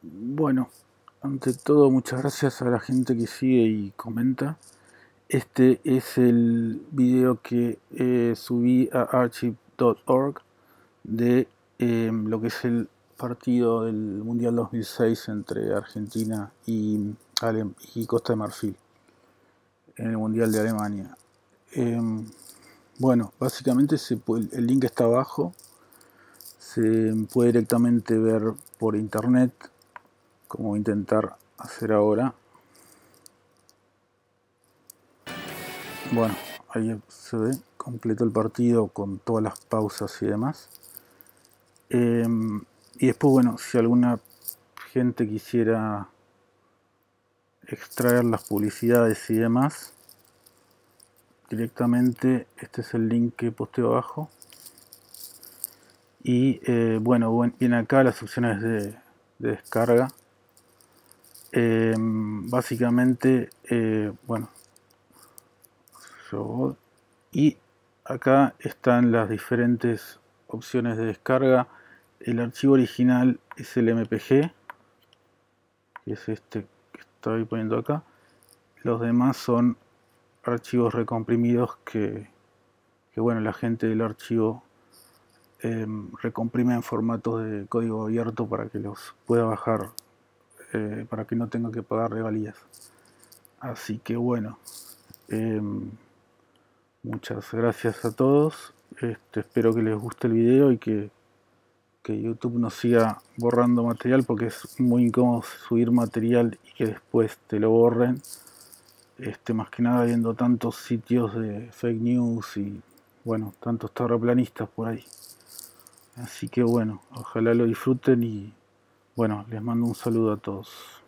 Bueno, ante todo, muchas gracias a la gente que sigue y comenta. Este es el video que subí a archive.org de lo que es el partido del Mundial 2006 entre Argentina y Costa de Marfil en el Mundial de Alemania. Bueno, básicamente el link está abajo, se puede directamente ver por internet, como voy a intentar hacer ahora. Bueno, ahí se ve completo el partido con todas las pausas y demás. Y después, bueno, si alguna gente quisiera extraer las publicidades y demás, directamente este es el link que posteo abajo. Y bueno, viene acá las opciones de descarga. Básicamente, bueno, y acá están las diferentes opciones de descarga. El archivo original es el MPG, que es este que estoy poniendo acá. Los demás son archivos recomprimidos que bueno, la gente del archivo recomprime en formatos de código abierto para que los pueda bajar, para que no tenga que pagar regalías. Así que bueno, muchas gracias a todos. Espero que les guste el video y que YouTube no siga borrando material, porque es muy incómodo subir material y que después te lo borren. Más que nada viendo tantos sitios de fake news y bueno, tantos terraplanistas por ahí. Así que bueno, ojalá lo disfruten y bueno, les mando un saludo a todos.